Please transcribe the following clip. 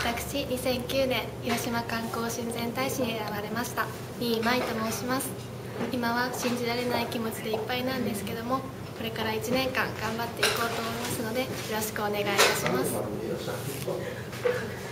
私、2009年広島観光親善大使に選ばれました井伊舞と申します。今は信じられない気持ちでいっぱいなんですけども、これから1年間頑張っていこうと思いますので、よろしくお願いいたします。